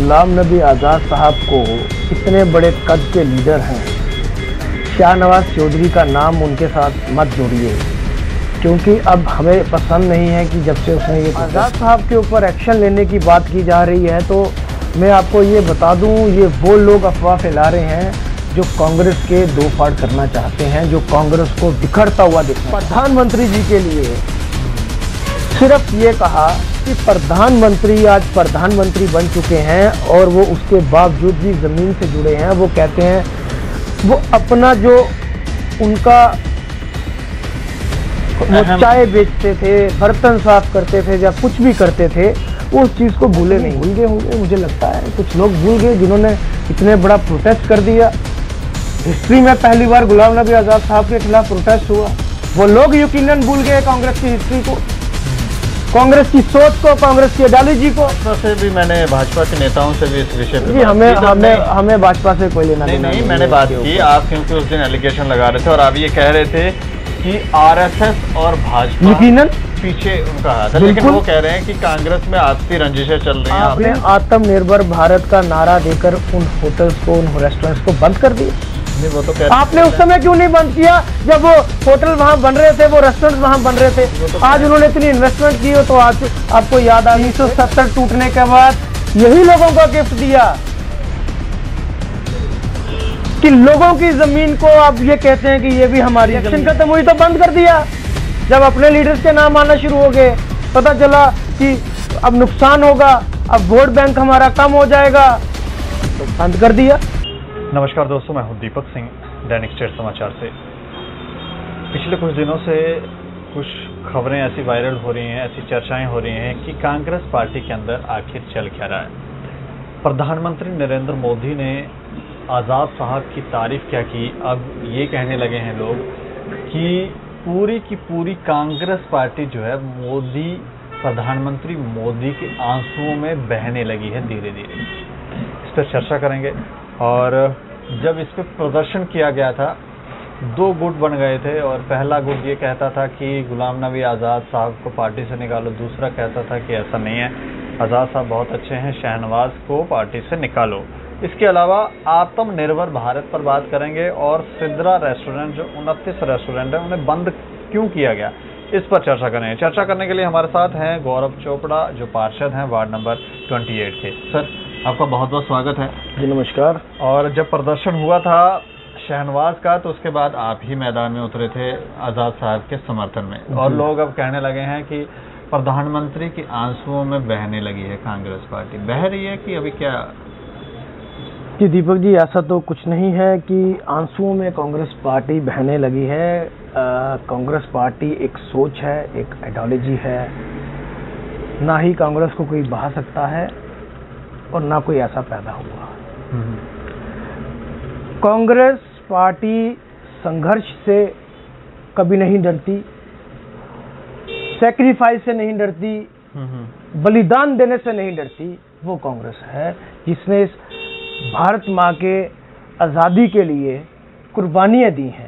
गुलाम नबी आज़ाद साहब को इतने बड़े कद के लीडर हैं, शाहनवाज चौधरी का नाम उनके साथ मत जोड़िए, क्योंकि अब हमें पसंद नहीं है कि जब से उसने ये आज़ाद साहब के ऊपर एक्शन लेने की बात की जा रही है, तो मैं आपको ये बता दूं, ये वो लोग अफवाह फैला रहे हैं जो कांग्रेस के दो फाड़ करना चाहते हैं, जो कांग्रेस को बिखरता हुआ देखना। प्रधानमंत्री जी के लिए सिर्फ ये कहा कि प्रधानमंत्री आज प्रधानमंत्री बन चुके हैं और वो उसके बावजूद भी ज़मीन से जुड़े हैं। वो कहते हैं वो अपना जो उनका वो चाय बेचते थे, बर्तन साफ करते थे या कुछ भी करते थे, वो उस चीज़ को भूले नहीं। भूल गए होंगे, मुझे लगता है कुछ लोग भूल गए जिन्होंने इतने बड़ा प्रोटेस्ट कर दिया। हिस्ट्री में पहली बार गुलाम नबी आज़ाद साहब के खिलाफ प्रोटेस्ट हुआ। वो लोग यकीनन भूल गए कांग्रेस की हिस्ट्री को, कांग्रेस की सोच को, कांग्रेस की आइडियोलॉजी को। से भी मैंने भाजपा के नेताओं से भी इस विषय पे हमें भाजपा से कोई लेना नहीं। मैंने बात की, आप क्योंकि उस दिन एलिगेशन लगा रहे थे और आप ये कह रहे थे कि आरएसएस और भाजपा यकीनन पीछे उनका हाथ है, लेकिन वो कह रहे हैं कि कांग्रेस में आपसी रंजिशें चल रही हैं। आपने आत्मनिर्भर भारत का नारा देकर उन होटल्स को, उन रेस्टोरेंट्स को बंद कर दिया। वो तो आपने उस समय क्यों नहीं बंद किया जब वो होटल वहां बन रहे थे, वो रेस्टोरेंट वहां बन रहे थे? तो आज उन्होंने इतनी इन्वेस्टमेंट की हो तो आज आपको याद आ 1970 टूटने के बाद यही लोगों को गिफ्ट दिया कि लोगों की जमीन को आप ये कहते हैं कि ये भी हमारी इलेक्शन खत्म हुई तो बंद कर दिया। जब अपने लीडर्स के नाम आना शुरू हो गए, पता चला कि अब नुकसान होगा, अब वोट बैंक हमारा कम हो जाएगा, तो बंद कर दिया। नमस्कार दोस्तों, मैं हूं दीपक सिंह, दैनिक स्टेट समाचार से। पिछले कुछ दिनों से कुछ खबरें ऐसी वायरल हो रही हैं, ऐसी चर्चाएं हो रही हैं कि कांग्रेस पार्टी के अंदर आखिर चल क्या रहा है। प्रधानमंत्री नरेंद्र मोदी ने आज़ाद साहब की तारीफ क्या की, अब ये कहने लगे हैं लोग कि पूरी की पूरी कांग्रेस पार्टी जो है मोदी, प्रधानमंत्री मोदी के आंसुओं में बहने लगी है धीरे धीरे। इस पर चर्चा करेंगे। और जब इस पर प्रदर्शन किया गया था, दो गुट बन गए थे और पहला गुट ये कहता था कि गुलाम नबी आज़ाद साहब को पार्टी से निकालो, दूसरा कहता था कि ऐसा नहीं है, आज़ाद साहब बहुत अच्छे हैं, शाहनवाज को पार्टी से निकालो। इसके अलावा आत्मनिर्भर भारत पर बात करेंगे और सिद्रा रेस्टोरेंट, जो 29 रेस्टोरेंट है, उन्हें बंद क्यों किया गया, इस पर चर्चा करेंगे। चर्चा करने के लिए हमारे साथ हैं गौरव चोपड़ा, जो पार्षद हैं वार्ड नंबर 28 के। सर, आपका बहुत बहुत स्वागत है। जी नमस्कार। और जब प्रदर्शन हुआ था शाहनवाज का, तो उसके बाद आप ही मैदान में उतरे थे आज़ाद साहब के समर्थन में, और लोग अब कहने लगे हैं कि प्रधानमंत्री के आंसुओं में बहने लगी है कांग्रेस पार्टी। बह रही है कि अभी क्या? जी दीपक जी, ऐसा तो कुछ नहीं है कि आंसुओं में कांग्रेस पार्टी बहने लगी है। कांग्रेस पार्टी एक सोच है, एक आइडियोलॉजी है, ना ही कांग्रेस को कोई बहा सकता है और ना कोई ऐसा पैदा हुआ। कांग्रेस पार्टी संघर्ष से कभी नहीं डरती, सैक्रिफाइस से नहीं डरती, बलिदान देने से नहीं डरती। वो कांग्रेस है जिसने इस भारत माँ के आज़ादी के लिए कुर्बानियां दी हैं।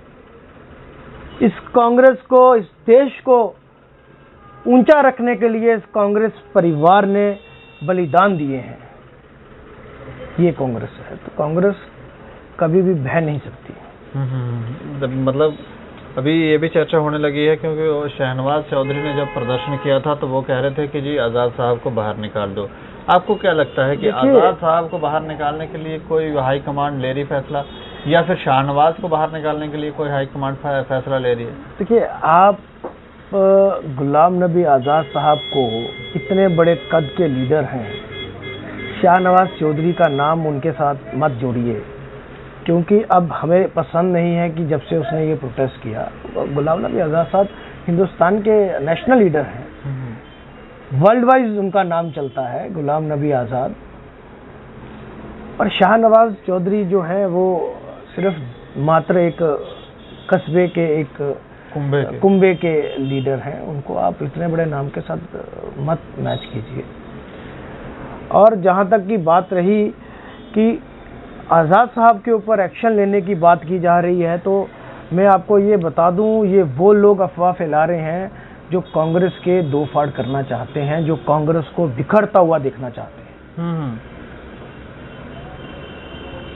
इस कांग्रेस को, इस देश को ऊंचा रखने के लिए इस कांग्रेस परिवार ने बलिदान दिए हैं। ये कांग्रेस है, तो कांग्रेस कभी भी बह नहीं सकती। मतलब अभी ये भी चर्चा होने लगी है क्योंकि शाहनवाज चौधरी ने जब प्रदर्शन किया था तो वो कह रहे थे कि जी आज़ाद साहब को बाहर निकाल दो। आपको क्या लगता है कि आज़ाद साहब को बाहर निकालने के लिए कोई हाई कमांड ले रही फैसला, या फिर शाहनवाज को बाहर निकालने के लिए कोई हाई कमांड फैसला ले रही है? देखिए, आप गुलाम नबी आज़ाद साहब को इतने बड़े कद के लीडर हैं, शाहनवाज चौधरी का नाम उनके साथ मत जोड़िए, क्योंकि अब हमें पसंद नहीं है कि जब से उसने ये प्रोटेस्ट किया। गुलाम नबी आज़ाद साहब हिंदुस्तान के नेशनल लीडर हैं, वर्ल्ड वाइज उनका नाम चलता है गुलाम नबी आज़ाद। और शाहनवाज चौधरी जो हैं वो सिर्फ मात्र एक कस्बे के, एक कुंबे के लीडर हैं। उनको आप इतने बड़े नाम के साथ मत मैच कीजिए। और जहाँ तक की बात रही कि आज़ाद साहब के ऊपर एक्शन लेने की बात की जा रही है, तो मैं आपको ये बता दूं, ये वो लोग अफवाह फैला रहे हैं जो कांग्रेस के दो फाड़ करना चाहते हैं, जो कांग्रेस को बिखरता हुआ देखना चाहते हैं।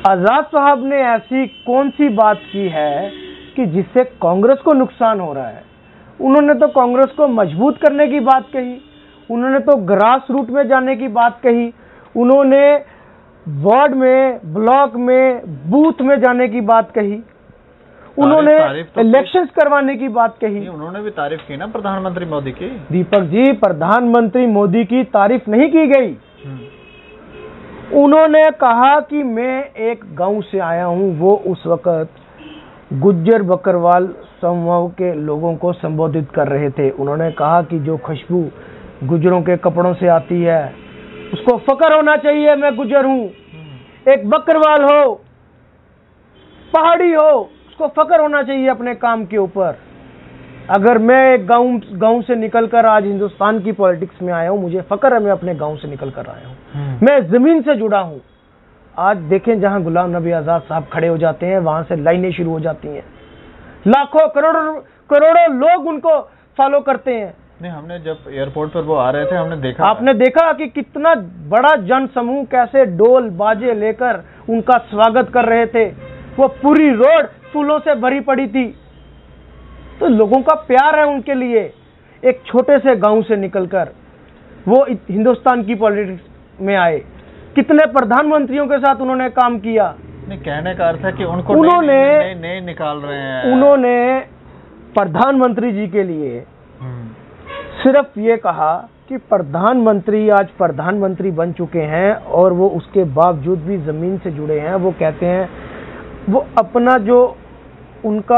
आजाद साहब ने ऐसी कौन सी बात की है कि जिससे कांग्रेस को नुकसान हो रहा है? उन्होंने तो कांग्रेस को मजबूत करने की बात कही, उन्होंने तो ग्रास रूट में जाने की बात कही, उन्होंने वार्ड में, ब्लॉक में, बूथ में जाने की बात कही, उन्होंने इलेक्शंस करवाने की बात कही। उन्होंने भी तारीफ की ना प्रधानमंत्री मोदी की। दीपक जी, प्रधानमंत्री मोदी की तारीफ नहीं की गई। उन्होंने कहा कि मैं एक गांव से आया हूं। वो उस वक्त गुज्जर बकरवाल समूह के लोगों को संबोधित कर रहे थे। उन्होंने कहा कि जो खुशबू गुज्जरों के कपड़ों से आती है उसको फक्र होना चाहिए, मैं गुज्जर हूं। एक बकरवाल हो, पहाड़ी हो, उसको फक्र होना चाहिए अपने काम के ऊपर। अगर मैं एक गांव से निकलकर आज हिंदुस्तान की पॉलिटिक्स में आया हूं, मुझे फक्र है मैं अपने गांव से निकलकर आया हूं, मैं जमीन से जुड़ा हूं। आज देखें, जहां गुलाम नबी आजाद साहब खड़े हो जाते हैं वहां से लाइनें शुरू हो जाती हैं, लाखों करोड़ों लोग उनको फॉलो करते हैं। नहीं, हमने जब एयरपोर्ट पर वो आ रहे थे हमने देखा, आपने देखा कि कितना बड़ा जन समूह कैसे ढोल बाजे लेकर उनका स्वागत कर रहे थे। वो पूरी रोड फूलों से भरी पड़ी थी। तो लोगों का प्यार है उनके लिए। एक छोटे से गांव से निकलकर वो हिंदुस्तान की पॉलिटिक्स में आए। कितने प्रधानमंत्रियों के साथ उन्होंने काम किया। नहीं, कहने का अर्थ है कि उनको नए निकाल रहे हैं। उन्होंने प्रधानमंत्री जी के लिए सिर्फ ये कहा कि प्रधानमंत्री आज प्रधानमंत्री बन चुके हैं और वो उसके बावजूद भी जमीन से जुड़े हैं। वो कहते हैं वो अपना जो उनका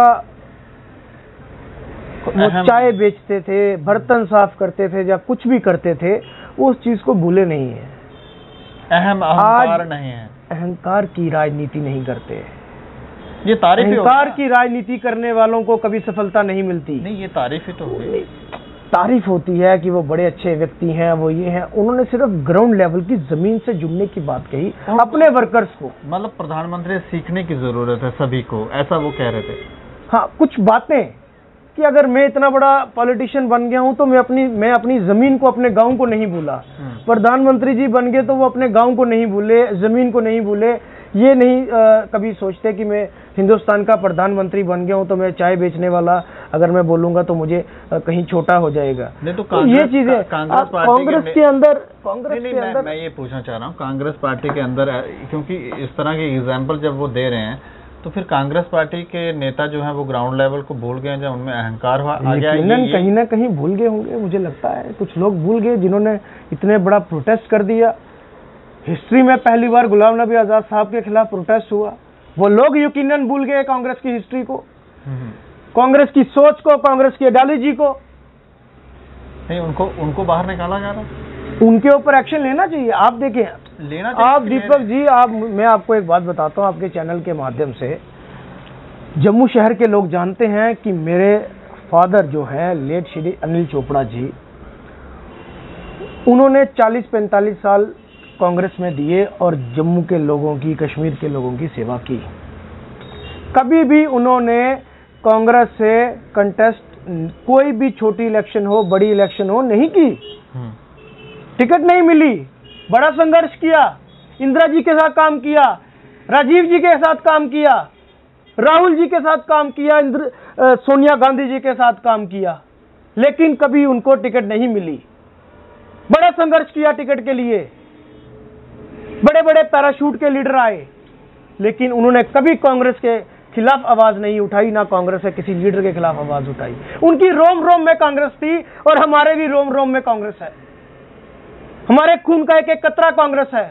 वो चाय बेचते थे, बर्तन साफ करते थे या कुछ भी करते थे, उस चीज को भूले नहीं है। अहंकार नहीं है, अहंकार की राजनीति नहीं करते। ये तारीफ, अहंकार की राजनीति करने वालों को कभी सफलता नहीं मिलती। नहीं, ये तारीफ ही तो होगी। तारीफ होती है कि वो बड़े अच्छे व्यक्ति हैं, वो ये हैं। उन्होंने सिर्फ ग्राउंड लेवल की जमीन से जुड़ने की बात कही अपने वर्कर्स को। मतलब प्रधानमंत्री सीखने की जरूरत है सभी को, ऐसा वो कह रहे थे। हाँ, कुछ बातें कि अगर मैं इतना बड़ा पॉलिटिशियन बन गया हूं तो मैं अपनी जमीन को, अपने गांव को नहीं भूला। प्रधानमंत्री जी बन गए तो वो अपने गांव को नहीं भूले, जमीन को नहीं भूले। ये नहीं कभी सोचते कि मैं हिंदुस्तान का प्रधानमंत्री बन गया हूं तो मैं चाय बेचने वाला अगर मैं बोलूंगा तो मुझे कहीं छोटा हो जाएगा। नहीं तो ये चीजें कांग्रेस के अंदर मैं ये पूछना चाह रहा हूँ, कांग्रेस पार्टी के अंदर, क्योंकि इस तरह के एग्जाम्पल जब वो दे रहे हैं तो फिर कांग्रेस पार्टी के नेता जो हैं वो ग्राउंड लेवल को भूल गए, जब उनमें अहंकार आ गया। कहीं ना कहीं भूल गए होंगे, मुझे लगता है कुछ लोग भूल गए जिन्होंने इतने बड़ा प्रोटेस्ट कर दिया। हिस्ट्री में पहली बार गुलाम नबी आजाद साहब के खिलाफ प्रोटेस्ट हुआ। वो लोग यकीनन भूल गए कांग्रेस की हिस्ट्री को, कांग्रेस की सोच को, कांग्रेस की आइडियोलॉजी को। नहीं, उनको बाहर निकाला जा रहा, उनके ऊपर एक्शन लेना चाहिए। आप देखें, लेना चाहिए। आप दीपक जी, मैं आपको एक बात बताता हूं आपके चैनल के माध्यम से। जम्मू शहर के लोग जानते हैं कि मेरे फादर जो है लेट श्री अनिल चोपड़ा जी, उन्होंने 40-45 साल कांग्रेस में दिए और जम्मू के लोगों की, कश्मीर के लोगों की सेवा की। कभी भी उन्होंने कांग्रेस से कंटेस्ट, कोई भी छोटी इलेक्शन हो, बड़ी इलेक्शन हो, नहीं की। टिकट नहीं मिली, बड़ा संघर्ष किया, इंदिरा जी के साथ काम किया, राजीव जी के साथ काम किया, राहुल जी के साथ काम किया, सोनिया गांधी जी के साथ काम किया, लेकिन कभी उनको टिकट नहीं मिली। बड़ा संघर्ष किया टिकट के लिए, बड़े बड़े पैराशूट के लीडर आए, लेकिन उन्होंने कभी कांग्रेस के खिलाफ आवाज नहीं उठाई, ना कांग्रेस के किसी लीडर के खिलाफ आवाज उठाई। उनकी रोम रोम में कांग्रेस थी और हमारे भी रोम रोम में कांग्रेस है। हमारे खून का एक एक कतरा कांग्रेस है।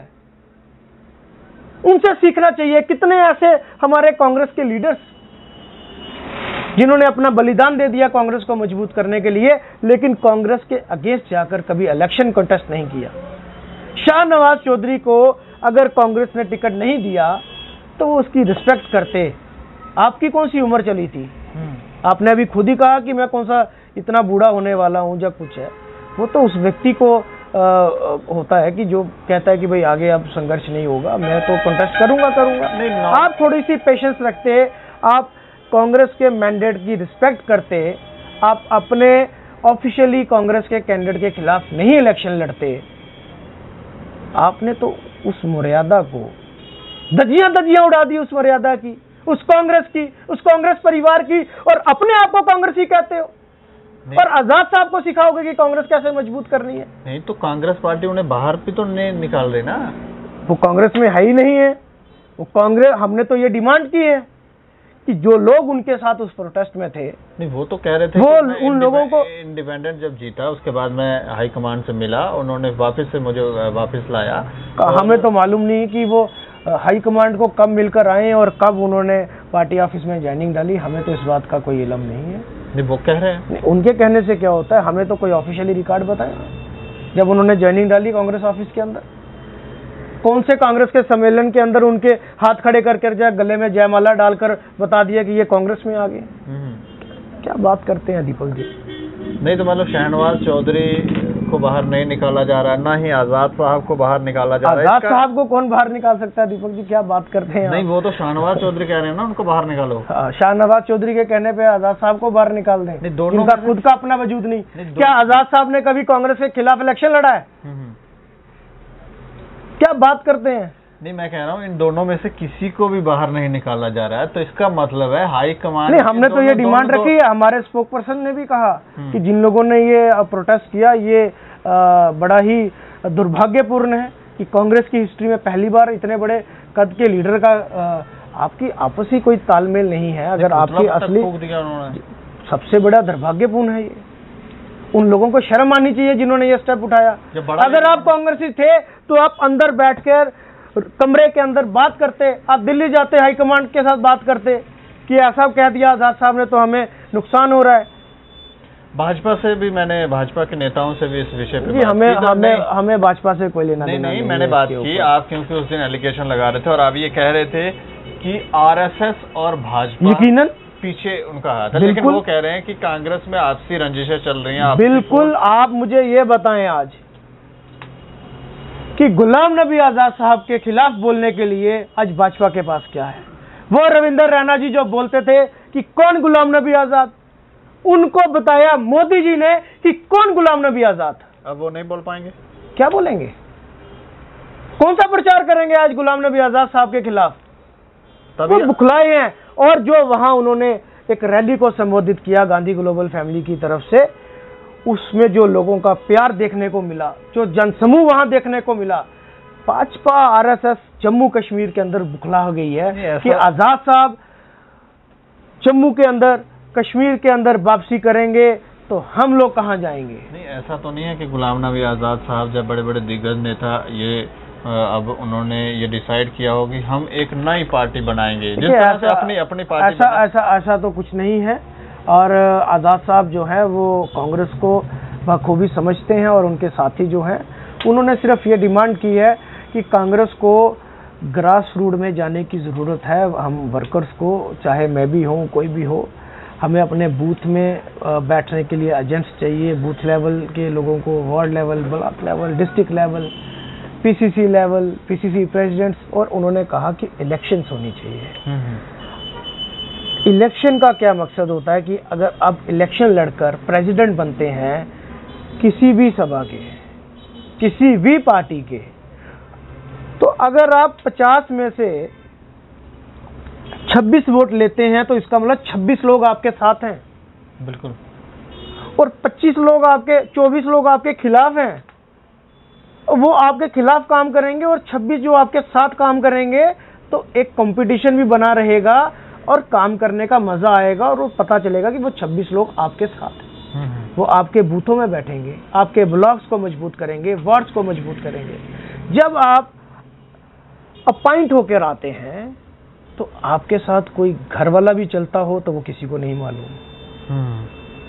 उनसे सीखना चाहिए। कितने ऐसे हमारे कांग्रेस के लीडर्स जिन्होंने अपना बलिदान दे दिया कांग्रेस को मजबूत करने के लिए, लेकिन कांग्रेस के अगेंस्ट जाकर कभी इलेक्शन कंटेस्ट नहीं किया। शाहनवाज चौधरी को अगर कांग्रेस ने टिकट नहीं दिया तो वो उसकी रिस्पेक्ट करते। आपकी कौन सी उम्र चली थी? आपने अभी खुद ही कहा कि मैं कौन सा इतना बूढ़ा होने वाला हूं या कुछ है। वो तो उस व्यक्ति को होता है कि जो कहता है कि भाई आगे अब संघर्ष नहीं होगा, मैं तो कंटेस्ट करूंगा। नहीं, आप थोड़ी सी पेशेंस रखते, आप कांग्रेस के मैंडेट की रिस्पेक्ट करते, आप अपने ऑफिशियली कांग्रेस के कैंडिडेट के खिलाफ नहीं इलेक्शन लड़ते। आपने तो उस मर्यादा को धज्जियां धज्जियां उड़ा दी उस मर्यादा की, उस कांग्रेस की, उस कांग्रेस परिवार की, और अपने आप को कांग्रेसी कहते हो। और आजाद साहब को सिखाओगे कि कांग्रेस कैसे मजबूत करनी है? नहीं तो कांग्रेस पार्टी उन्हें बाहर भी तो नहीं निकाल रही ना। वो कांग्रेस में है ही नहीं है। वो कांग्रेस, हमने तो ये डिमांड की है कि जो लोग उनके साथ उस प्रोटेस्ट में थे, नहीं वो तो कह रहे थे वो कि उन लोगों को, इंडिपेंडेंट जब जीता उसके बाद मैं हाई कमांड से मिला, उन्होंने वापस से मुझे वापस लाया। हमें तो मालूम नहीं कि वो हाई कमांड को कब मिलकर आए और कब उन्होंने पार्टी ऑफिस में ज्वाइनिंग डाली, हमें तो इस बात का कोई इल्म नहीं है। नहीं वो कह रहे हैं। उनके कहने से क्या होता है, हमें तो कोई ऑफिशियली रिकॉर्ड बताए जब उन्होंने ज्वाइनिंग डाली कांग्रेस ऑफिस के अंदर। कौन से कांग्रेस के सम्मेलन के अंदर उनके हाथ खड़े करके जाए, गले में जयमाला डालकर बता दिया कि ये कांग्रेस में आ गए? क्या बात करते हैं दीपक जी। नहीं तो मतलब शहनवाज चौधरी को बाहर नहीं निकाला जा रहा है, ना ही आजाद साहब को बाहर निकाला जा रहा है। आजाद साहब को कौन बाहर निकाल सकता है दीपक जी? क्या बात करते हैं? नहीं वो तो शाहनवाज चौधरी कह रहे हैं ना उनको बाहर निकालो। शाहनवाज चौधरी के कहने पे आजाद साहब को बाहर निकाल दें? नहीं, दोनों उनका खुद का अपना वजूद नहीं। क्या आजाद साहब ने कभी कांग्रेस के खिलाफ इलेक्शन लड़ा है? क्या बात करते हैं? नहीं मैं कह रहा हूँ इन दोनों में से किसी को भी बाहर नहीं निकाला जा रहा है, तो इसका मतलब है हाई कमांड। नहीं, हमने तो ये डिमांड रखी है। हमारे स्पोक पर्सन ने भी कहा कि जिन लोगों ने ये प्रोटेस्ट किया, ये बड़ा ही दुर्भाग्यपूर्ण है कि कांग्रेस की हिस्ट्री में पहली बार इतने बड़े कद के लीडर का आपकी आपसी कोई तालमेल नहीं है। अगर आपकी असली, सबसे बड़ा दुर्भाग्यपूर्ण है ये। उन लोगों को शर्म आनी चाहिए जिन्होंने ये स्टेप उठाया। अगर आप कांग्रेसी थे तो आप अंदर बैठकर कमरे के अंदर बात करते, आप दिल्ली जाते, हाईकमांड के साथ बात करते कि ऐसा कह दिया आजाद साहब ने तो हमें नुकसान हो रहा है। भाजपा से भी, मैंने भाजपा के नेताओं से भी इस विषय पे जी, हमें भाजपा से कोई लेना देना नहीं। मैंने बात की, आप क्योंकि उस दिन एलिगेशन लगा रहे थे और आप ये कह रहे थे कि आरएसएस और भाजपा यकीनन पीछे उनका हाथ है, लेकिन वो कह रहे हैं कि कांग्रेस में आपसी रंजिशें चल रही हैं। बिल्कुल। आप मुझे ये बताएं आज कि गुलाम नबी आजाद साहब के खिलाफ बोलने के लिए आज भाजपा के पास क्या है? वो रविंदर रैना जी जो बोलते थे कि कौन गुलाम नबी आजाद, उनको बताया मोदी जी ने कि कौन गुलाम नबी आजाद। अब वो नहीं बोल पाएंगे। क्या बोलेंगे? कौन सा प्रचार करेंगे आज गुलाम नबी आजाद साहब के खिलाफ? वो बुखलाए हैं। और जो वहां उन्होंने एक रैली को संबोधित किया गांधी ग्लोबल फैमिली की तरफ से, उसमें जो लोगों का प्यार देखने को मिला, जो जनसमूह वहां देखने को मिला, भाजपा आरएसएस जम्मू कश्मीर के अंदर बुखला हो गई है कि आजाद साहब जम्मू के अंदर, कश्मीर के अंदर वापसी करेंगे तो हम लोग कहां जाएंगे? नहीं, ऐसा तो नहीं है कि गुलाम नबी आजाद साहब जब बड़े बड़े दिग्गज नेता ये अब उन्होंने ये डिसाइड किया हो कि हम एक नई पार्टी बनाएंगे, जिस तरह से अपनी पार्टी ऐसा तो कुछ नहीं है। और आजाद साहब जो है वो कांग्रेस को बखूबी समझते हैं और उनके साथी जो हैं उन्होंने सिर्फ ये डिमांड की है कि कांग्रेस को ग्रास रूट में जाने की ज़रूरत है। हम वर्कर्स को, चाहे मैं भी हूँ, कोई भी हो, हमें अपने बूथ में बैठने के लिए एजेंट्स चाहिए। बूथ लेवल के लोगों को, ward level, block level, district level, PCC level, PCC presidents, और उन्होंने कहा कि इलेक्शंस होनी चाहिए। इलेक्शन का क्या मकसद होता है कि अगर आप इलेक्शन लड़कर प्रेसिडेंट बनते हैं किसी भी सभा के, किसी भी पार्टी के, तो अगर आप 50 में से 26 वोट लेते हैं तो इसका मतलब 26 लोग आपके साथ हैं। बिल्कुल। और 25 लोग आपके, 24 लोग आपके खिलाफ हैं। वो आपके खिलाफ काम करेंगे और 26 जो आपके साथ काम करेंगे, तो एक कंपटीशन भी बना रहेगा और काम करने का मजा आएगा और वो पता चलेगा कि वो 26 लोग आपके साथ हैं। वो आपके बूथों में बैठेंगे, आपके ब्लॉक्स को मजबूत करेंगे, वार्ड्स को मजबूत करेंगे। जब आप अपॉइंट होकर आते हैं तो आपके साथ कोई घर वाला भी चलता हो तो वो किसी को नहीं मालूम।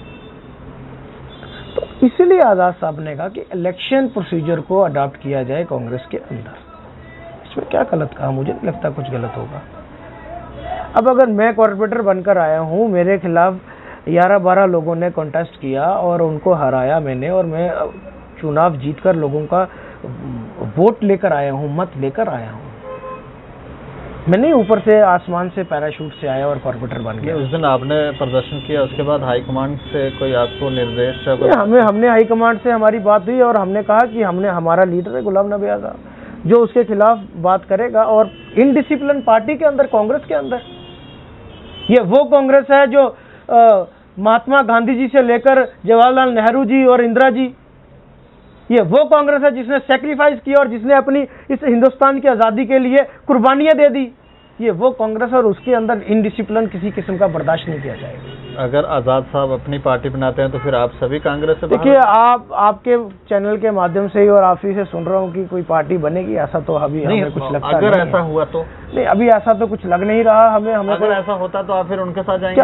तो इसलिए आजाद साहब ने कहा कि इलेक्शन प्रोसीजर को अडॉप्ट किया जाए कांग्रेस के अंदर। इसमें क्या गलत कहा? मुझे नहीं लगता कुछ गलत होगा। अब अगर मैं कॉर्पोरेटर बनकर आया हूं, मेरे खिलाफ 11-12 लोगों ने कॉन्टेस्ट किया और उनको हराया मैंने, और मैं चुनाव जीतकर लोगों का वोट लेकर आया हूं, मत लेकर आया हूं। मैं नहीं ऊपर से आसमान से पैराशूट से आया और कॉर्पोरेटर बन गया। उस दिन आपने प्रदर्शन किया, उसके बाद हाईकमांड से कोई आपको निर्देश? हमने हाईकमांड से हमारी बात हुई और हमने कहा कि हमारा लीडर है गुलाम नबी आजाद। जो उसके खिलाफ बात करेगा। और इनडिसिप्लिन पार्टी के अंदर, कांग्रेस के अंदर, ये वो कांग्रेस है जो महात्मा गांधी जी से लेकर जवाहरलाल नेहरू जी और इंदिरा जी, ये वो कांग्रेस है जिसने सेक्रीफाइस किया और जिसने अपनी इस हिंदुस्तान की आज़ादी के लिए कुर्बानियां दे दी। ये वो कांग्रेस, और उसके अंदर इनडिसिप्लिन किसी किस्म का बर्दाश्त नहीं किया जाएगा। अगर आज़ाद साहब अपनी पार्टी बनाते हैं तो फिर आप सभी कांग्रेस से देखिए, आपके चैनल के माध्यम से ही और आप ही से सुन रहा हूँ कि कोई पार्टी बनेगी, ऐसा तो अभी हमें कुछ लगता नहीं। अगर ऐसा हुआ तो नहीं, अभी ऐसा तो कुछ लग नहीं रहा हमें। अगर ऐसा होता तो आप फिर उनके साथ जाएंगे?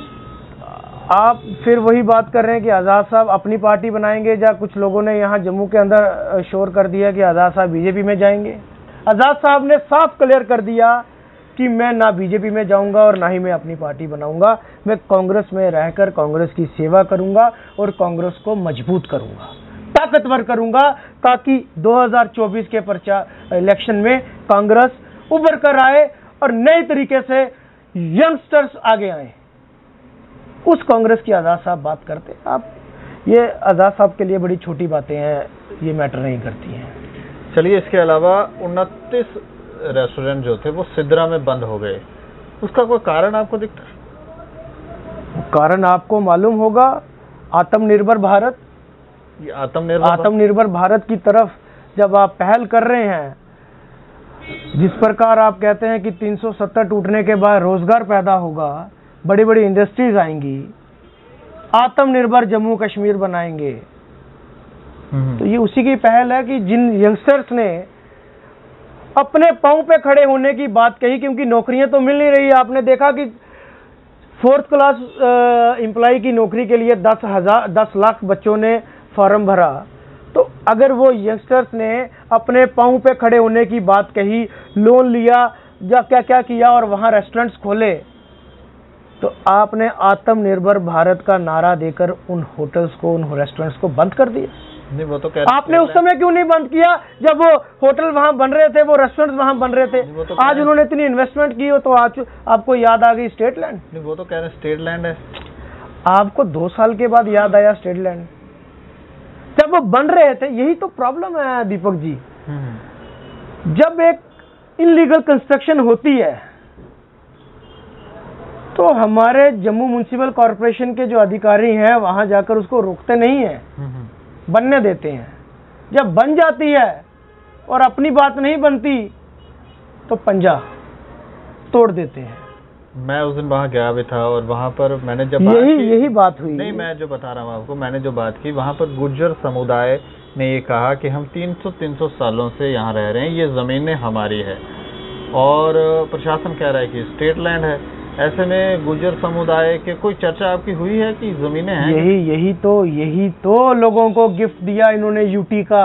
आप फिर वही बात कर रहे हैं कि आज़ाद साहब अपनी पार्टी बनाएंगे, या कुछ लोगों ने यहाँ जम्मू के अंदर शोर कर दिया कि आज़ाद साहब बीजेपी में जाएंगे। आज़ाद साहब ने साफ क्लियर कर दिया कि मैं ना बीजेपी में जाऊंगा और ना ही मैं अपनी पार्टी बनाऊंगा। मैं कांग्रेस में रहकर कांग्रेस की सेवा करूंगा और कांग्रेस को मजबूत करूंगा, ताकतवर करूंगा, ताकि 2024 के इलेक्शन में कांग्रेस उभर कर आए और नए तरीके से यंगस्टर्स आगे आए। उस कांग्रेस की आज़ाद साहब बात करते। आप ये आज़ाद साहब के लिए बड़ी छोटी बातें हैं, ये मैटर नहीं करती हैं। चलिए, इसके अलावा 29 रेस्टोरेंट जो थे वो सिद्रा में बंद हो गए, उसका कोई कारण आपको दिखता है? कारण आपको मालूम होगा, आत्मनिर्भर भारत। ये आत्मनिर्भर भारत की तरफ जब आप पहल कर रहे हैं, जिस प्रकार आप कहते हैं कि 370 टूटने के बाद रोजगार पैदा होगा, बड़ी बड़ी इंडस्ट्रीज आएंगी, आत्मनिर्भर जम्मू कश्मीर बनाएंगे, तो ये उसी की पहल है कि जिन यंगस्टर्स ने अपने पांव पे खड़े होने की बात कही, क्योंकि नौकरियां तो मिल नहीं रही। आपने देखा कि 4th क्लास एम्प्लॉय की नौकरी के लिए 10 लाख बच्चों ने फॉर्म भरा। तो अगर वो यंगस्टर्स ने अपने पांव पे खड़े होने की बात कही, लोन लिया या क्या क्या किया और वहां रेस्टोरेंट्स खोले, तो आपने आत्मनिर्भर भारत का नारा देकर उन होटल्स को, उन रेस्टोरेंट्स को बंद कर दिया। नहीं, वो तो आपने उस समय क्यों नहीं बंद किया जब वो होटल वहां बन रहे थे, वो रेस्टोरेंट वहां बन रहे थे? तो आज उन्होंने इतनी इन्वेस्टमेंट की हो तो आज आपको याद आ गई स्टेट लैंड। नहीं, वो तो कह रहे हैं स्टेट लैंड है। आपको 2 साल के बाद याद आया स्टेट लैंड, जब वो बन रहे थे। यही तो प्रॉब्लम है दीपक जी। जब एक इनलीगल कंस्ट्रक्शन होती है तो हमारे जम्मू म्युनिसिपल कॉर्पोरेशन के जो अधिकारी हैं वहां जाकर उसको रोकते नहीं है, बनने देते हैं। जब बन जाती है और अपनी बात नहीं बनती तो पंजा तोड़ देते हैं। मैं उस दिन वहां गया भी था और वहां पर मैंने जब यही बात हुई। नहीं, मैं जो बता रहा हूँ आपको, मैंने जो बात की वहां पर गुर्जर समुदाय ने ये कहा कि हम 300 सालों से यहाँ रह रहे हैं, ये जमीनें हमारी है, और प्रशासन कह रहा है कि स्टेट लैंड है। ऐसे में गुर्जर समुदाय के कोई चर्चा आपकी हुई है कि जमीनें हैं? यही तो लोगों को गिफ्ट दिया इन्होंने यूटी का।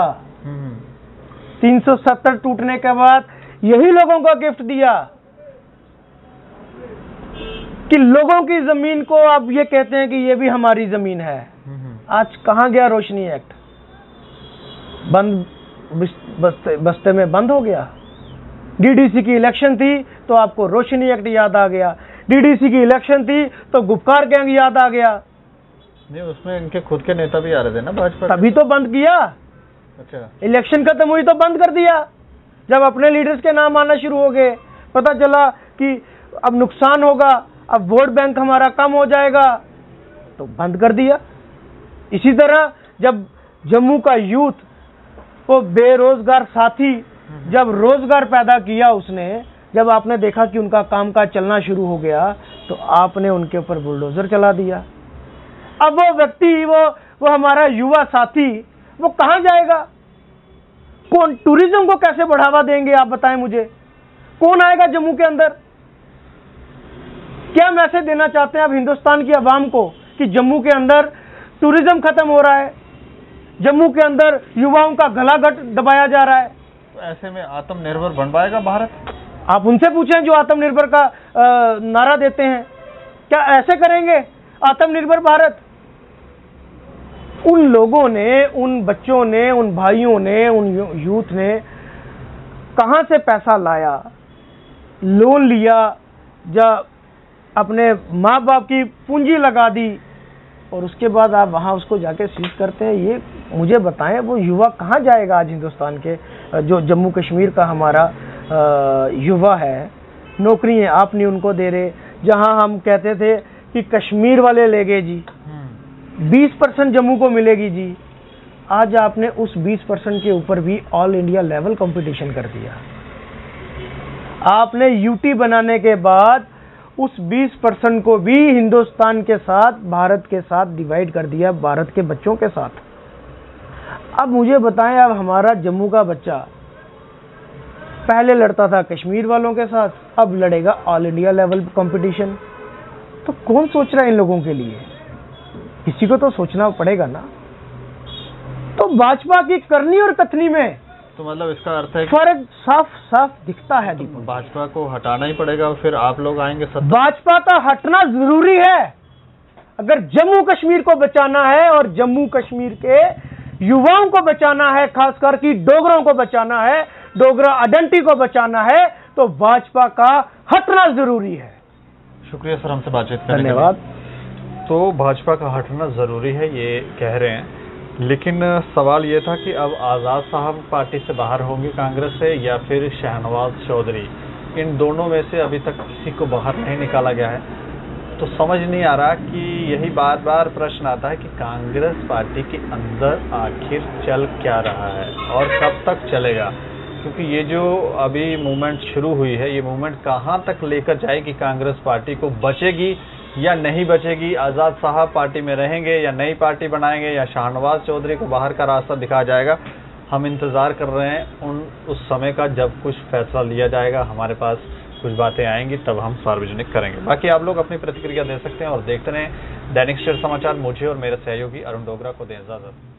370 टूटने के बाद यही लोगों को गिफ्ट दिया कि लोगों की जमीन को आप ये कहते हैं कि ये भी हमारी जमीन है। आज कहां गया रोशनी एक्ट? बंद, बस्ते में बंद हो गया। डीडीसी की इलेक्शन थी तो आपको रोशनी एक्ट याद आ गया, डीडीसी की इलेक्शन थी तो गुपकार गैंग याद आ गया। नहीं, उसमें इनके खुद के नेता भी आ रहे थे ना भाजपा, तभी तो बंद किया। अच्छा, इलेक्शन खत्म हुई तो बंद कर दिया। जब अपने लीडर्स के नाम आना शुरू हो गए, पता चला कि अब नुकसान होगा, अब वोट बैंक हमारा कम हो जाएगा, तो बंद कर दिया। इसी तरह जब जम्मू का यूथ, वो बेरोजगार साथी, जब रोजगार पैदा किया उसने, जब आपने देखा कि उनका कामकाज चलना शुरू हो गया, तो आपने उनके ऊपर बुलडोजर चला दिया। अब वो व्यक्ति, वो हमारा युवा साथी, वो कहां जाएगा? कौन टूरिज्म को कैसे बढ़ावा देंगे? आप बताएं मुझे, कौन आएगा जम्मू के अंदर? क्या मैसेज देना चाहते हैं आप हिंदुस्तान की आवाम को कि जम्मू के अंदर टूरिज्म खत्म हो रहा है, जम्मू के अंदर युवाओं का गला दबाया जा रहा है? तो ऐसे में आत्मनिर्भर बन पाएगा भारत? आप उनसे पूछें जो आत्मनिर्भर का नारा देते हैं, क्या ऐसे करेंगे आत्मनिर्भर भारत? उन लोगों ने, उन बच्चों ने, उन भाइयों ने, उन यूथ ने कहां से पैसा लाया, लोन लिया, या अपने माँ बाप की पूंजी लगा दी, और उसके बाद आप वहां उसको जाके सीज करते हैं? ये मुझे बताएं, वो युवा कहां जाएगा आज हिंदुस्तान के? जो जम्मू कश्मीर का हमारा युवा है, नौकरियां आप नहीं उनको दे रहे। जहां हम कहते थे कि कश्मीर वाले ले गए जी, 20% जम्मू को मिलेगी जी, आज आपने उस 20% के ऊपर भी ऑल इंडिया लेवल कंपटीशन कर दिया। आपने यूटी बनाने के बाद उस 20% को भी हिंदुस्तान के साथ, भारत के साथ डिवाइड कर दिया, भारत के बच्चों के साथ। अब मुझे बताएं, अब हमारा जम्मू का बच्चा पहले लड़ता था कश्मीर वालों के साथ, अब लड़ेगा ऑल इंडिया लेवल कंपटीशन। तो कौन सोच रहा है इन लोगों के लिए? किसी को तो सोचना पड़ेगा ना। तो भाजपा की करनी और कथनी में तो मतलब इसका अर्थ है फर्क साफ साफ दिखता है। दीपक, भाजपा को हटाना ही पड़ेगा, फिर आप लोग आएंगे सत्ता। भाजपा का हटना जरूरी है अगर जम्मू कश्मीर को बचाना है और जम्मू कश्मीर के युवाओं को बचाना है, खासकर की डोगरों को बचाना है, डोगरा आइडेंटिटी को बचाना है, तो भाजपा का हटना जरूरी है। शुक्रिया सर, हमसे बातचीत करने के लिए। धन्यवाद। तो भाजपा का हटना जरूरी है ये कह रहे हैं, लेकिन सवाल ये था कि अब आज़ाद साहब पार्टी से बाहर होंगे कांग्रेस से या फिर शाहनवाज चौधरी, इन दोनों में से अभी तक किसी को बाहर नहीं निकाला गया है। तो समझ नहीं आ रहा कि यही बार बार प्रश्न आता है कि कांग्रेस पार्टी के अंदर आखिर चल क्या रहा है और कब तक चलेगा, क्योंकि ये जो अभी मूवमेंट शुरू हुई है, ये मूवमेंट कहाँ तक लेकर जाएगी कांग्रेस पार्टी को, बचेगी या नहीं बचेगी, आज़ाद साहब पार्टी में रहेंगे या नई पार्टी बनाएंगे या शाहनवाज चौधरी को बाहर का रास्ता दिखाया जाएगा। हम इंतज़ार कर रहे हैं उस समय का जब कुछ फैसला लिया जाएगा, हमारे पास कुछ बातें आएंगी तब हम सार्वजनिक करेंगे। बाकी आप लोग अपनी प्रतिक्रिया दे सकते हैं और देखते रहें दैनिक सवेरा समाचार। मुझे और मेरे सहयोगी अरुण डोगरा को दें इजाज़त।